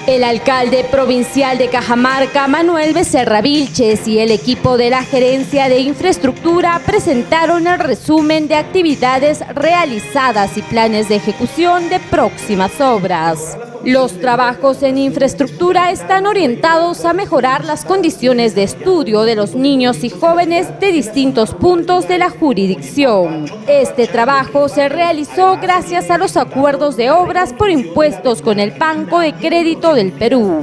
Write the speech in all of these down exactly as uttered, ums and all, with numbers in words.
El alcalde provincial de Cajamarca, Manuel Becerra Vilches, y el equipo de la Gerencia de Infraestructura presentaron el resumen de actividades realizadas y planes de ejecución de próximas obras. Los trabajos en infraestructura están orientados a mejorar las condiciones de estudio de los niños y jóvenes de distintos puntos de la jurisdicción. Este trabajo se realizó gracias a los acuerdos de obras por impuestos con el Banco de Crédito del Perú.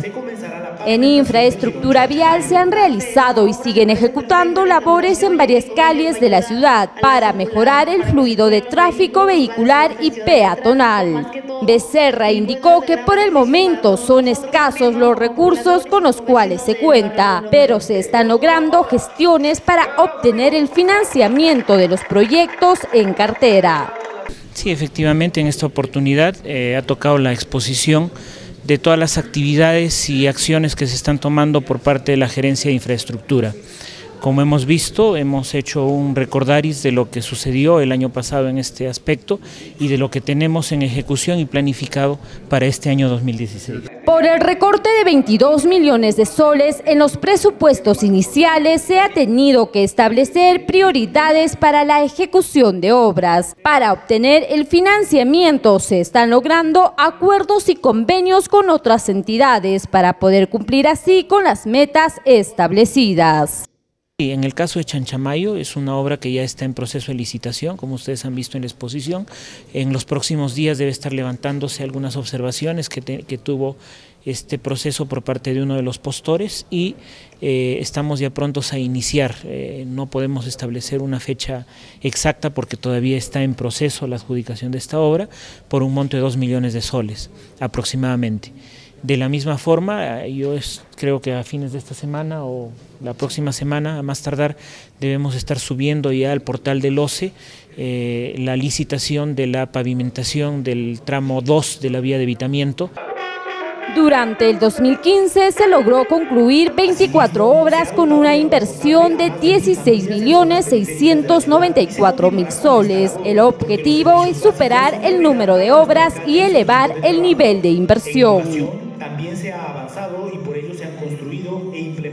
En infraestructura vial se han realizado y siguen ejecutando labores en varias calles de la ciudad para mejorar el fluido de tráfico vehicular y peatonal. Becerra indicó que por el momento son escasos los recursos con los cuales se cuenta, pero se están logrando gestiones para obtener el financiamiento de los proyectos en cartera. Sí, efectivamente en esta oportunidad eh, ha tocado la exposición de todas las actividades y acciones que se están tomando por parte de la Gerencia de Infraestructura. Como hemos visto, hemos hecho un recordaris de lo que sucedió el año pasado en este aspecto y de lo que tenemos en ejecución y planificado para este año dos mil dieciséis. Por el recorte de veintidós millones de soles en los presupuestos iniciales, se ha tenido que establecer prioridades para la ejecución de obras. Para obtener el financiamiento se están logrando acuerdos y convenios con otras entidades para poder cumplir así con las metas establecidas. En el caso de Chanchamayo es una obra que ya está en proceso de licitación, como ustedes han visto en la exposición. En los próximos días debe estar levantándose algunas observaciones que, te, que tuvo este proceso por parte de uno de los postores y eh, estamos ya prontos a iniciar. Eh, no podemos establecer una fecha exacta porque todavía está en proceso la adjudicación de esta obra por un monto de dos millones de soles aproximadamente. De la misma forma, yo es, creo que a fines de esta semana o la próxima semana, a más tardar, debemos estar subiendo ya al portal del O C E eh, la licitación de la pavimentación del tramo dos de la vía de evitamiento. Durante el dos mil quince se logró concluir veinticuatro obras con una inversión de dieciséis millones seiscientos noventa y cuatro mil soles. El objetivo es superar el número de obras y elevar el nivel de inversión. También se ha avanzado y por